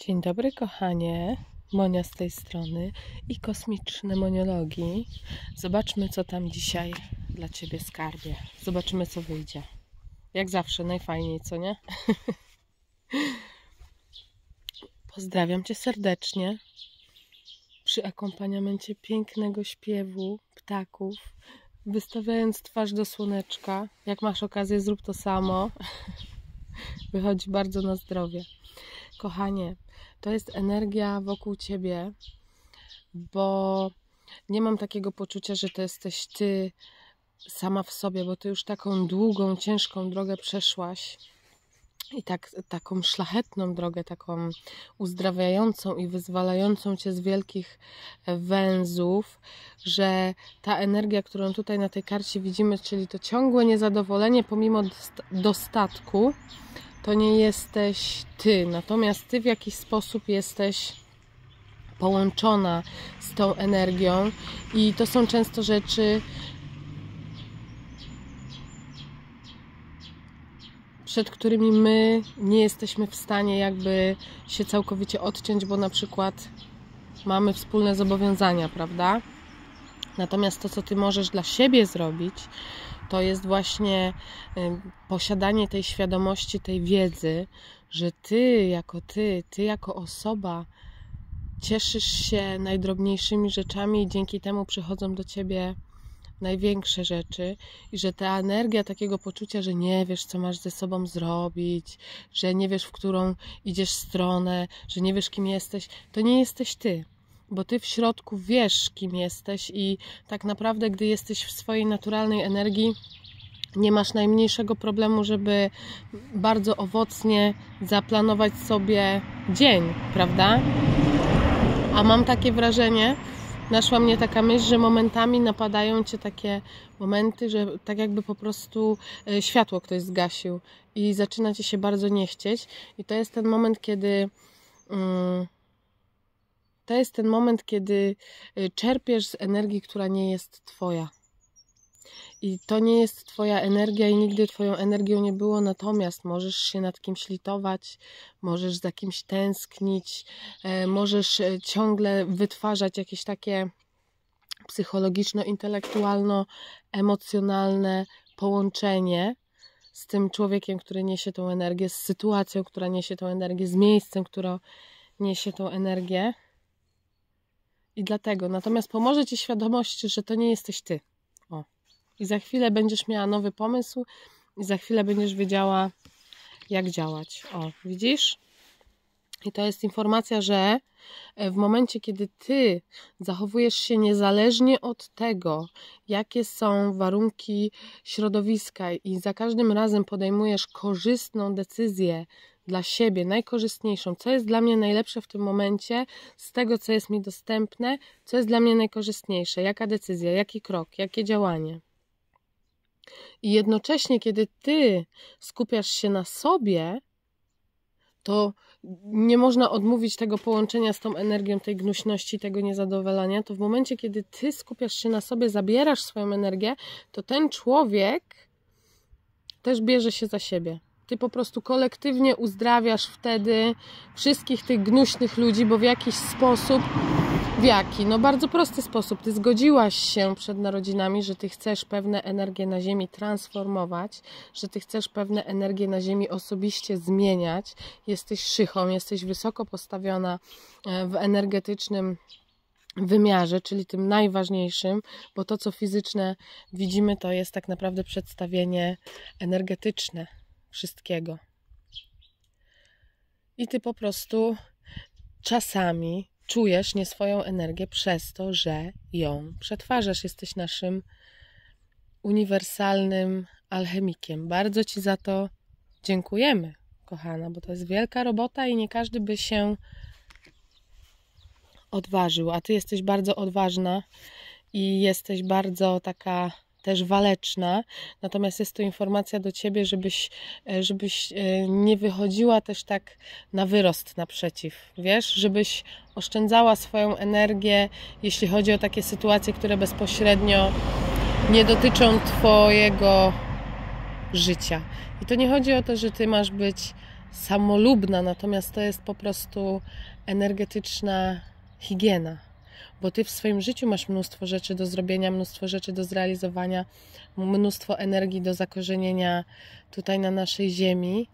Dzień dobry, kochanie. Monia z tej strony i kosmiczne moniologii. Zobaczmy, co tam dzisiaj dla Ciebie skarbie. Zobaczymy, co wyjdzie. Jak zawsze, najfajniej, co nie? Pozdrawiam Cię serdecznie przy akompaniamencie pięknego śpiewu ptaków, wystawiając twarz do słoneczka. Jak masz okazję, zrób to samo. Wychodzi bardzo na zdrowie. Kochanie, to jest energia wokół Ciebie, bo nie mam takiego poczucia, że to jesteś Ty sama w sobie, bo Ty już taką długą, ciężką drogę przeszłaś i taką szlachetną drogę, taką uzdrawiającą i wyzwalającą Cię z wielkich węzłów, że ta energia, którą tutaj na tej karcie widzimy, czyli to ciągłe niezadowolenie pomimo dostatku, to nie jesteś Ty, natomiast Ty w jakiś sposób jesteś połączona z tą energią i to są często rzeczy, przed którymi my nie jesteśmy w stanie jakby się całkowicie odciąć, bo na przykład mamy wspólne zobowiązania, prawda? Natomiast to, co Ty możesz dla siebie zrobić, to jest właśnie posiadanie tej świadomości, tej wiedzy, że Ty jako osoba cieszysz się najdrobniejszymi rzeczami i dzięki temu przychodzą do Ciebie największe rzeczy i że ta energia takiego poczucia, że nie wiesz, co masz ze sobą zrobić, że nie wiesz, w którą idziesz stronę, że nie wiesz, kim jesteś, to nie jesteś Ty. Bo Ty w środku wiesz, kim jesteś i tak naprawdę, gdy jesteś w swojej naturalnej energii, nie masz najmniejszego problemu, żeby bardzo owocnie zaplanować sobie dzień, prawda? A mam takie wrażenie, naszła mnie taka myśl, że momentami napadają Cię takie momenty, że tak jakby po prostu światło ktoś zgasił i zaczyna Ci się bardzo nie chcieć. I to jest ten moment, kiedy czerpiesz z energii, która nie jest Twoja. I to nie jest Twoja energia i nigdy Twoją energią nie było, natomiast możesz się nad kimś litować, możesz za kimś tęsknić, możesz ciągle wytwarzać jakieś takie psychologiczno-intelektualno-emocjonalne połączenie z tym człowiekiem, który niesie tą energię, z sytuacją, która niesie tą energię, z miejscem, które niesie tą energię. I dlatego, natomiast pomoże Ci świadomość, że to nie jesteś Ty. O. I za chwilę będziesz miała nowy pomysł i za chwilę będziesz wiedziała, jak działać. O, widzisz? I to jest informacja, że w momencie, kiedy Ty zachowujesz się niezależnie od tego, jakie są warunki środowiska i za każdym razem podejmujesz korzystną decyzję dla siebie, najkorzystniejszą, co jest dla mnie najlepsze w tym momencie, z tego, co jest mi dostępne, co jest dla mnie najkorzystniejsze, jaka decyzja, jaki krok, jakie działanie. I jednocześnie, kiedy Ty skupiasz się na sobie, to nie można odmówić tego połączenia z tą energią, tej gnuśności, tego niezadowolenia, to w momencie, kiedy Ty skupiasz się na sobie, zabierasz swoją energię, to ten człowiek też bierze się za siebie. Ty po prostu kolektywnie uzdrawiasz wtedy wszystkich tych gnuśnych ludzi, bo w jakiś sposób, no bardzo prosty sposób, Ty zgodziłaś się przed narodzinami, że Ty chcesz pewne energie na ziemi transformować, że Ty chcesz pewne energie na ziemi osobiście zmieniać, jesteś szychą, jesteś wysoko postawiona w energetycznym wymiarze, czyli tym najważniejszym, bo to, co fizyczne widzimy, to jest tak naprawdę przedstawienie energetyczne wszystkiego. I Ty po prostu czasami czujesz nie swoją energię przez to, że ją przetwarzasz. Jesteś naszym uniwersalnym alchemikiem. Bardzo Ci za to dziękujemy, kochana, bo to jest wielka robota i nie każdy by się odważył, a Ty jesteś bardzo odważna i jesteś bardzo taka też waleczna, natomiast jest to informacja do Ciebie, żebyś nie wychodziła też tak na wyrost naprzeciw, wiesz, żebyś oszczędzała swoją energię, jeśli chodzi o takie sytuacje, które bezpośrednio nie dotyczą Twojego życia. I to nie chodzi o to, że Ty masz być samolubna, natomiast to jest po prostu energetyczna higiena, bo Ty w swoim życiu masz mnóstwo rzeczy do zrobienia, mnóstwo rzeczy do zrealizowania, mnóstwo energii do zakorzenienia tutaj na naszej ziemi.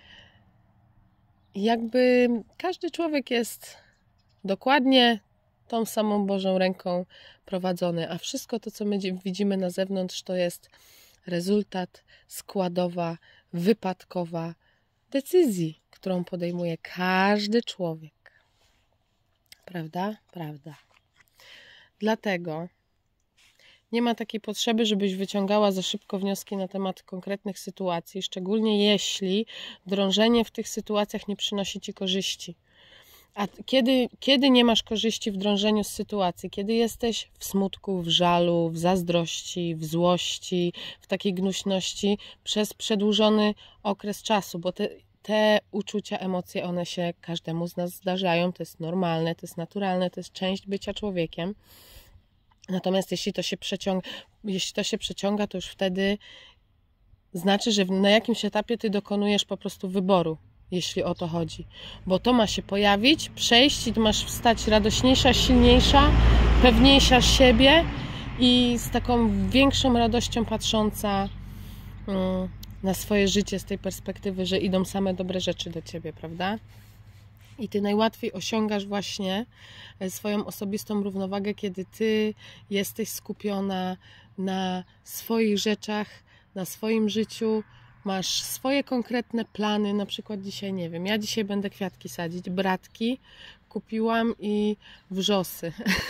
I jakby każdy człowiek jest dokładnie tą samą Bożą ręką prowadzony, a wszystko to, co my widzimy na zewnątrz, to jest rezultat składowa, wypadkowa decyzji, którą podejmuje każdy człowiek. Prawda? Prawda. Dlatego nie ma takiej potrzeby, żebyś wyciągała za szybko wnioski na temat konkretnych sytuacji, szczególnie jeśli drążenie w tych sytuacjach nie przynosi Ci korzyści. A kiedy nie masz korzyści w drążeniu z sytuacji? Kiedy jesteś w smutku, w żalu, w zazdrości, w złości, w takiej gnuśności przez przedłużony okres czasu, bo te uczucia, emocje, one się każdemu z nas zdarzają, to jest normalne, to jest naturalne, to jest część bycia człowiekiem. Natomiast jeśli to się przeciąga, to już wtedy znaczy, że na jakimś etapie Ty dokonujesz po prostu wyboru, jeśli o to chodzi. Bo to ma się pojawić, przejść i Ty masz wstać radośniejsza, silniejsza, pewniejsza siebie i z taką większą radością patrząca na swoje życie z tej perspektywy, że idą same dobre rzeczy do Ciebie, prawda? I Ty najłatwiej osiągasz właśnie swoją osobistą równowagę, kiedy Ty jesteś skupiona na swoich rzeczach, na swoim życiu, masz swoje konkretne plany, na przykład dzisiaj, nie wiem, ja dzisiaj będę kwiatki sadzić, bratki kupiłam i wrzosy.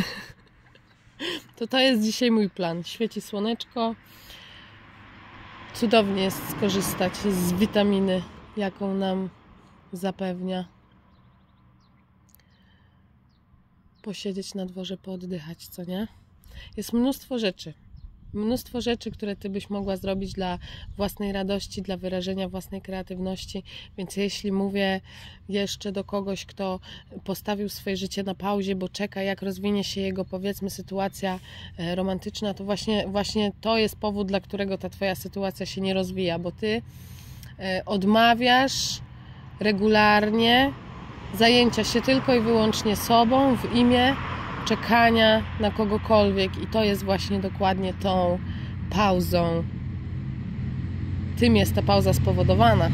To jest dzisiaj mój plan. Świeci słoneczko, cudownie jest skorzystać z witaminy, jaką nam zapewnia. Posiedzieć na dworze, pooddychać, co nie? Jest mnóstwo rzeczy, które Ty byś mogła zrobić dla własnej radości, dla wyrażenia własnej kreatywności, więc jeśli mówię jeszcze do kogoś, kto postawił swoje życie na pauzie, bo czeka, jak rozwinie się jego, powiedzmy, sytuacja romantyczna, to właśnie to jest powód, dla którego ta Twoja sytuacja się nie rozwija, bo Ty odmawiasz regularnie zajęcia się tylko i wyłącznie sobą w imię czekania na kogokolwiek i to jest właśnie dokładnie tą pauzą. Tym jest ta pauza spowodowana.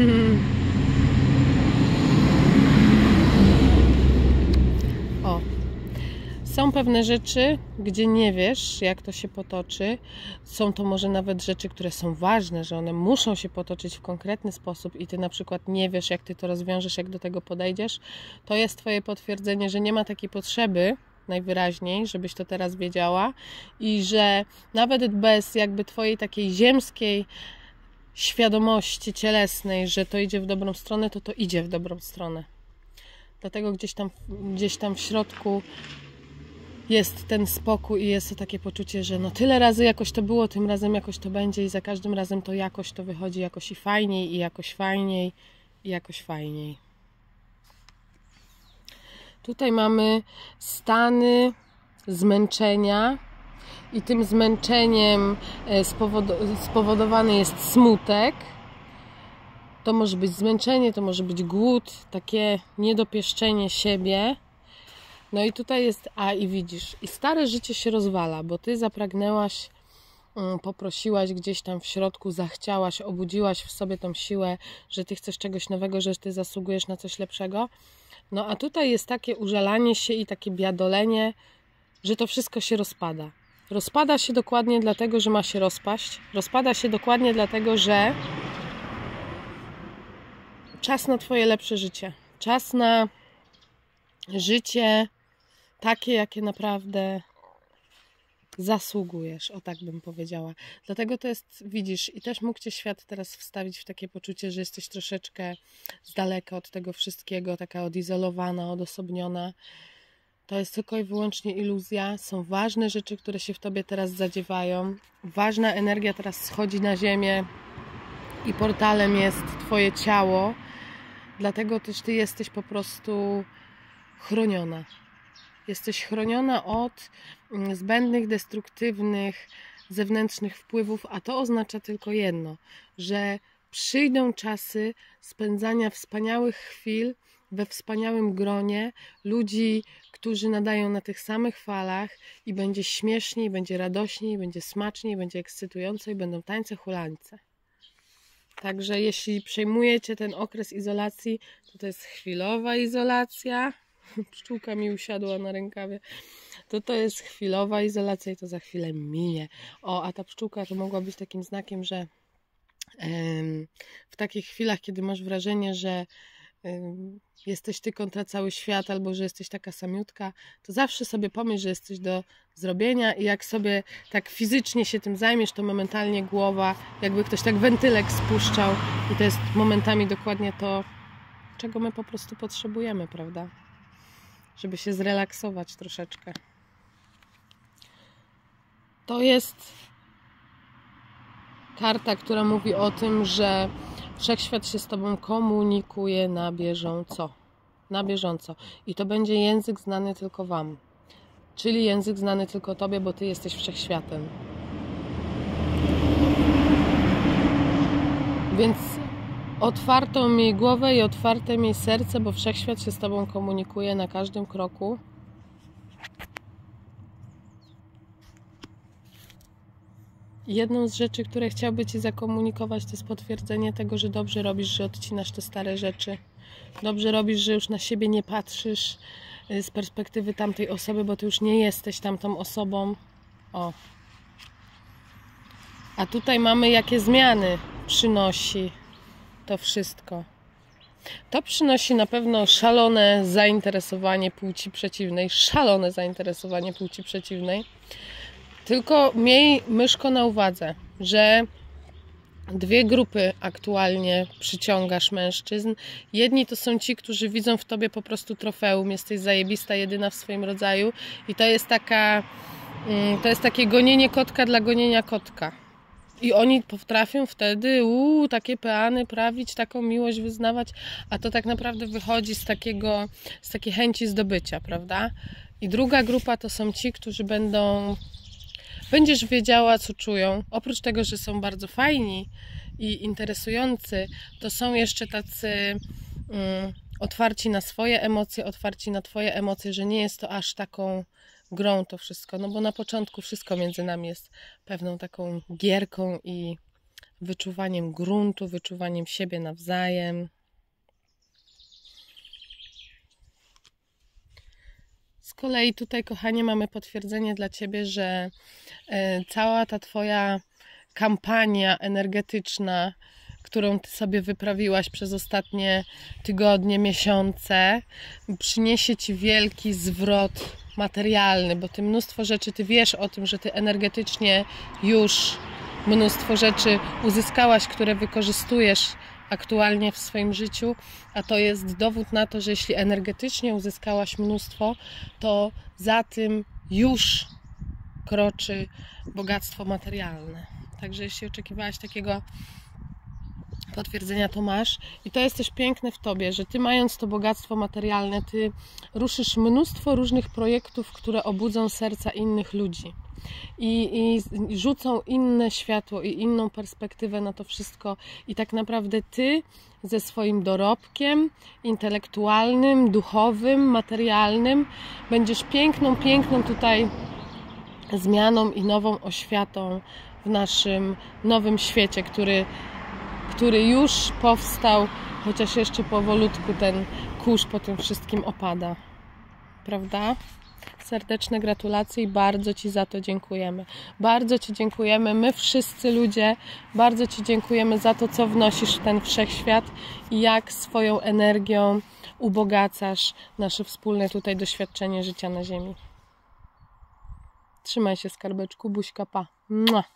O. Są pewne rzeczy, gdzie nie wiesz, jak to się potoczy. Są to może nawet rzeczy, które są ważne, że one muszą się potoczyć w konkretny sposób i Ty na przykład nie wiesz, jak Ty to rozwiążesz, jak do tego podejdziesz. To jest Twoje potwierdzenie, że nie ma takiej potrzeby, najwyraźniej, żebyś to teraz wiedziała i że nawet bez jakby Twojej takiej ziemskiej świadomości cielesnej, że to idzie w dobrą stronę, to idzie w dobrą stronę. Dlatego gdzieś tam w środku jest ten spokój i jest to takie poczucie, że no tyle razy jakoś to było, tym razem jakoś to będzie i za każdym razem to jakoś to wychodzi jakoś i fajniej, i jakoś fajniej, i jakoś fajniej. Tutaj mamy stany zmęczenia i tym zmęczeniem spowodowany jest smutek. To może być zmęczenie, to może być głód, takie niedopieszczenie siebie. No i tutaj jest, i widzisz, i stare życie się rozwala, bo Ty zapragnęłaś, poprosiłaś gdzieś tam w środku, zachciałaś, obudziłaś w sobie tą siłę, że Ty chcesz czegoś nowego, że Ty zasługujesz na coś lepszego. No a tutaj jest takie użalanie się i takie biadolenie, że to wszystko się rozpada. Rozpada się dokładnie dlatego, że ma się rozpaść. Rozpada się dokładnie dlatego, że czas na Twoje lepsze życie. Czas na życie takie, jakie naprawdę zasługujesz, o tak bym powiedziała. Dlatego to jest, widzisz, i też mógł Cię świat teraz wstawić w takie poczucie, że jesteś troszeczkę z daleka od tego wszystkiego, taka odizolowana, odosobniona. To jest tylko i wyłącznie iluzja. Są ważne rzeczy, które się w Tobie teraz zadziewają. Ważna energia teraz schodzi na ziemię i portalem jest Twoje ciało. Dlatego też Ty jesteś po prostu chroniona. Jesteś chroniona od zbędnych, destruktywnych, zewnętrznych wpływów, a to oznacza tylko jedno, że przyjdą czasy spędzania wspaniałych chwil we wspaniałym gronie ludzi, którzy nadają na tych samych falach i będzie śmieszniej, będzie radośniej, będzie smaczniej, będzie ekscytująco i będą tańce, hulańce. Także jeśli przejmujecie ten okres izolacji, to jest chwilowa izolacja. Pszczółka mi usiadła na rękawie. To jest chwilowa izolacja i to za chwilę minie. O, a ta pszczółka to mogła być takim znakiem, że w takich chwilach, kiedy masz wrażenie, że jesteś ty kontra cały świat, albo że jesteś taka samiutka, to zawsze sobie pomyśl, że jesteś do zrobienia i jak sobie tak fizycznie się tym zajmiesz, to momentalnie głowa, jakby ktoś tak wentylek spuszczał i to jest momentami dokładnie to, czego my po prostu potrzebujemy, prawda? Żeby się zrelaksować troszeczkę. To jest karta, która mówi o tym, że Wszechświat się z Tobą komunikuje na bieżąco. Na bieżąco. I to będzie język znany tylko Wam. Czyli język znany tylko Tobie, bo Ty jesteś Wszechświatem. Więc otwartą miej głowę i otwarte miej serce, bo Wszechświat się z Tobą komunikuje na każdym kroku. Jedną z rzeczy, które chciałby Ci zakomunikować, to jest potwierdzenie tego, że dobrze robisz, że odcinasz te stare rzeczy. Dobrze robisz, że już na siebie nie patrzysz z perspektywy tamtej osoby, bo Ty już nie jesteś tamtą osobą. O. A tutaj mamy, jakie zmiany przynosi to wszystko. To przynosi na pewno szalone zainteresowanie płci przeciwnej. Szalone zainteresowanie płci przeciwnej. Tylko miej, myszko, na uwadze, że dwie grupy aktualnie przyciągasz mężczyzn. Jedni to są ci, którzy widzą w Tobie po prostu trofeum. Jesteś zajebista, jedyna w swoim rodzaju. I to jest takie gonienie kotka dla gonienia kotka. I oni potrafią wtedy takie peany prawić, taką miłość wyznawać, a to tak naprawdę wychodzi z takiej chęci zdobycia, prawda? I druga grupa to są ci, którzy będziesz wiedziała, co czują. Oprócz tego, że są bardzo fajni i interesujący, to są jeszcze tacy otwarci na swoje emocje, otwarci na Twoje emocje, że nie jest to aż taką grą to wszystko. No bo na początku wszystko między nami jest pewną taką gierką i wyczuwaniem gruntu, wyczuwaniem siebie nawzajem. Z kolei tutaj, kochanie, mamy potwierdzenie dla Ciebie, że cała ta Twoja kampania energetyczna, którą Ty sobie wyprawiłaś przez ostatnie tygodnie, miesiące, przyniesie Ci wielki zwrot materialny, bo Ty mnóstwo rzeczy, Ty wiesz o tym, że Ty energetycznie już mnóstwo rzeczy uzyskałaś, które wykorzystujesz aktualnie w swoim życiu, a to jest dowód na to, że jeśli energetycznie uzyskałaś mnóstwo, to za tym już kroczy bogactwo materialne. Także jeśli oczekiwałaś takiego potwierdzenia, to masz. I to jest też piękne w Tobie, że Ty, mając to bogactwo materialne, Ty ruszysz mnóstwo różnych projektów, które obudzą serca innych ludzi. I rzucą inne światło i inną perspektywę na to wszystko. I tak naprawdę Ty ze swoim dorobkiem intelektualnym, duchowym, materialnym będziesz piękną tutaj zmianą i nową oświatą w naszym nowym świecie, który już powstał, chociaż jeszcze powolutku ten kurz po tym wszystkim opada. Prawda? Serdeczne gratulacje i bardzo Ci za to dziękujemy. Bardzo Ci dziękujemy, my wszyscy ludzie, bardzo Ci dziękujemy za to, co wnosisz w ten wszechświat i jak swoją energią ubogacasz nasze wspólne tutaj doświadczenie życia na ziemi. Trzymaj się, skarbeczku, buźka, pa. Mua.